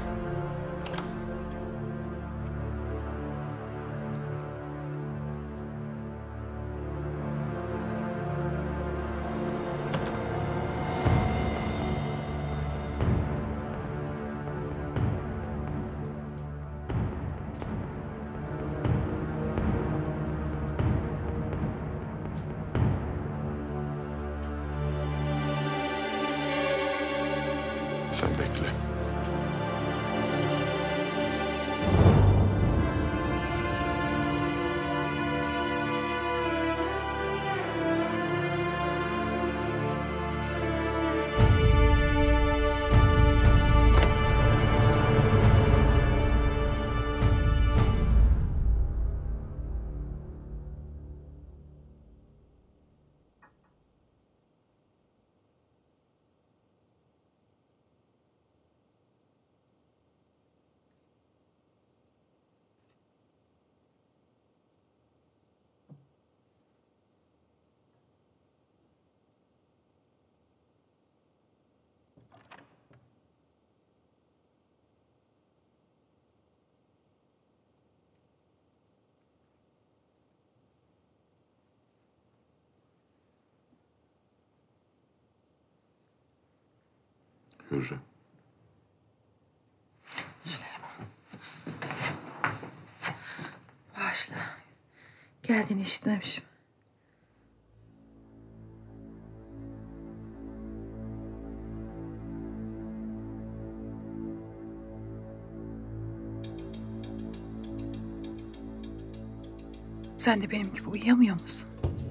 Sen bekle. Hürrem. Süleyman. Bağışla. Geldiğini işitmemişim. Sen de benim gibi uyuyamıyor musun?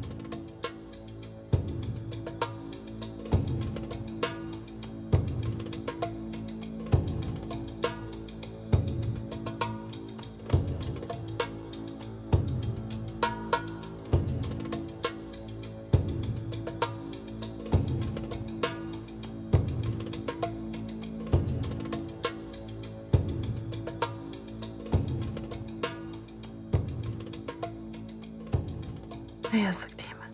Ne yazık değil mi?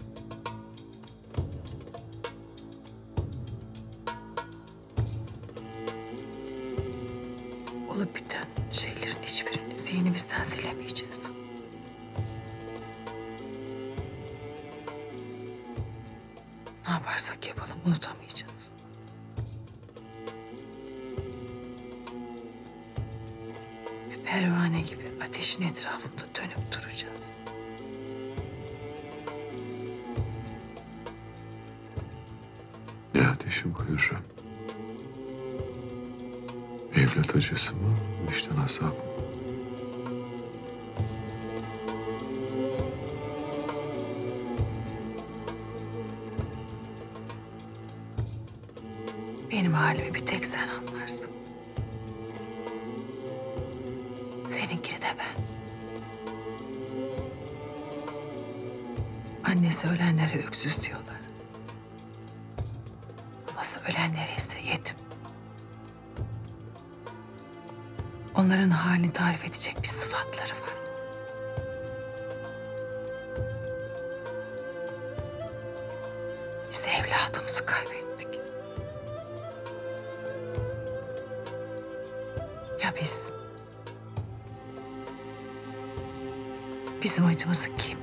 Olup biten şeylerin hiçbirini zihnimizden silemeyeceğiz. Ne yaparsak yapalım unutamayacağız. Bir pervane gibi ateşin etrafında dönüp duracağız. Ne ateşi bu Hürrem? Evlat acısı mı, vicdan azabı mı? Benim halimi bir tek sen anlarsın. Seninkini de ben. Annesi ölenlere öksüz diyorlar. Babası ölenlere ise yetim. Onların halini tarif edecek bir sıfatları var. Biz evladımızı kaybettik. Ya biz? Bizim acımızı kim